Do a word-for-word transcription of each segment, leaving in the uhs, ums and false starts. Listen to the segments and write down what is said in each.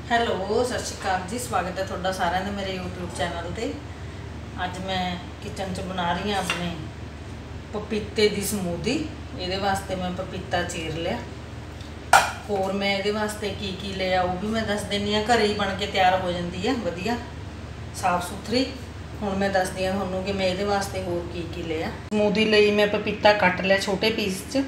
Hello सत श्री अकाल जी, स्वागत है ਤੁਹਾਡਾ ਸਾਰਿਆਂ ਦਾ ਮੇਰੇ यूट्यूब चैनल ਤੇ। ਅੱਜ ਮੈਂ ਕਿਚਨ 'ਚ ਬਣਾ ਰਹੀ ਹਾਂ ਆਪਣੇ ਪਪੀਤੇ ਦੀ ਸਮੂਦੀ। ਇਹਦੇ ਵਾਸਤੇ ਮੈਂ ਪਪੀਤਾ ਚੀਰ ਲਿਆ। ਹੋਰ ਮੈਂ ਇਹਦੇ ਵਾਸਤੇ ਕੀ ਕੀ ਲਿਆ ਉਹ ਵੀ ਮੈਂ ਦੱਸ ਦਿੰਨੀ ਆ। ਘਰੇ ਹੀ ਬਣ ਕੇ ਤਿਆਰ ਹੋ ਜਾਂਦੀ ਹੈ ਵਧੀਆ ਸਾਫ ਸੁਥਰੀ। ਹੁਣ ਮੈਂ ਦੱਸਦੀ ਹਾਂ ਤੁਹਾਨੂੰ ਕਿ ਮੈਂ ਇਹਦੇ ਵਾਸਤੇ ਹੋਰ ਕੀ ਕੀ ਲਿਆ। ਸਮੂਦੀ ਲਈ ਮੈਂ ਪਪੀਤਾ ਕੱਟ ਲਿਆ ਛੋਟੇ ਪੀਸ 'ਚ।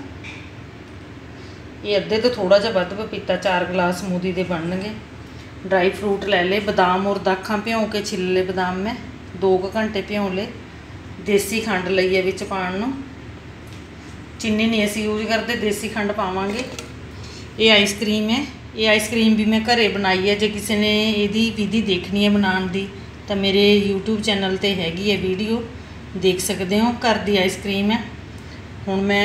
ਇਹ ਅੱਧੇ ਤੋਂ थोड़ा ਜਿਹਾ ਵੱਧ पपीता चार गिलास समूदी ਦੇ ਬਣਨਗੇ। ड्राई फ्रूट ले ले, बादाम और दाखा भ्यों के छिल ले। बादाम मैं दो घंटे भ्यों ले। देसी खंड लई है विच पाण नूं। चीनी नहीं असीं यूज करते, देसी खंड पावांगे। ये आइसक्रीम है, ये आइसक्रीम भी मैं घरे बनाई है। जे किसी ने इहदी विधि देखनी है बनाउण दी तां मेरे यूट्यूब चैनल ते हैगी है वीडियो, देख सकते हो। घर दी आइसक्रीम है। हुण मैं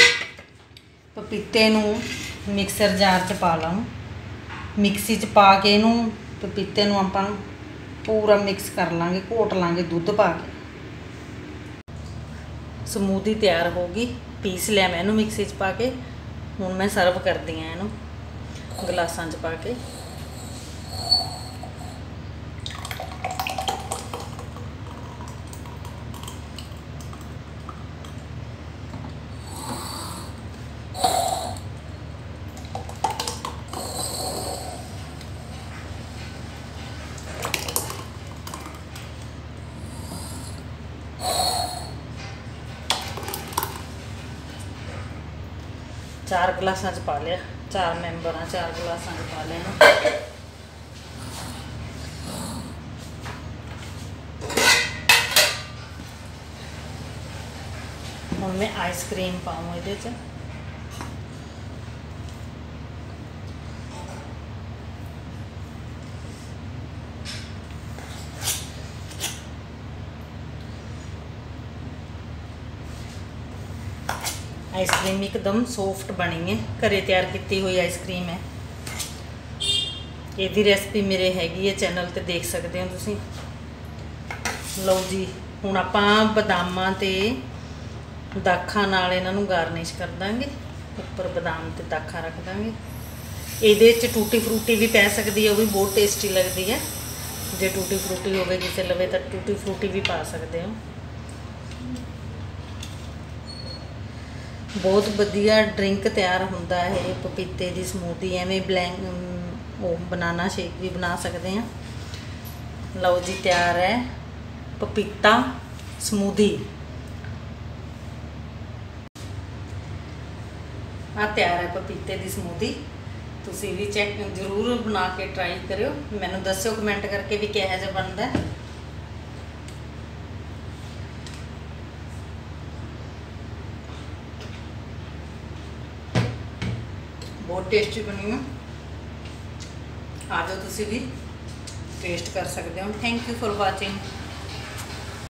पपीते नूं मिक्सर जार च पा लां। मिक्सी च पा के इनू पपीते नूं आपां पूरा मिक्स कर लांगे, घोट लांगे दुध पा के। समूदी तैयार होगी। पीस लिया मैं इनू मिक्सी च पा के। हुण मैं सर्व करदी हां इनू गिलासां च पा के। चार गिलासा च पा लिया। चार मैंबर हाँ, चार गिलासा च पा लिया। हुण मैं आइसक्रीम पाऊँ इहदे च। आइसक्रीम एकदम सॉफ्ट बनी है, घरे तैयार की हुई आइसक्रीम है। यदी रेसिपी मेरे हैगी है चैनल ते देख सकते हो तुसी। लो जी, हुण आपां बादामां ते दाखा नाल इन्हां नूं गार्निश कर दांगे। उपर बादाम ते दाखा रख दांगे। इहदे च टूटी फ्रूटी भी पै सकदी है, वो भी बहुत टेस्टी लगती है। जे टूटी फ्रूटी होवे किसे लवे तां टूटी फ्रूटी भी पा सकते हो। बहुत वधिया ड्रिंक तैयार होंदा है पपीते की समूदी। एवें ब्लैंक वो बनाना शेक भी बना सकते हैं। लो जी, तैयार है पपीता समूदी। आ तैयार है पपीते की समूदी। तुसी भी चेक जरूर बना के ट्राई करियो। मैनू दस्सियो कमेंट करके भी किहो जिहा बनदा है। बहुत टेस्टी बनी है। आ जाओ तुसी भी टेस्ट कर सकते हो। Thank you for watching.